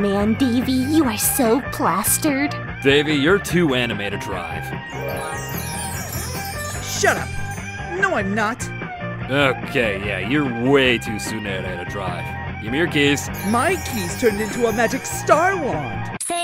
man, Davy. You are so plastered. Davy, you're too anime to drive. Shut up! No, I'm not. Okay, yeah, you're way too tsundere to drive. Give me your keys. My keys turned into a magic star wand.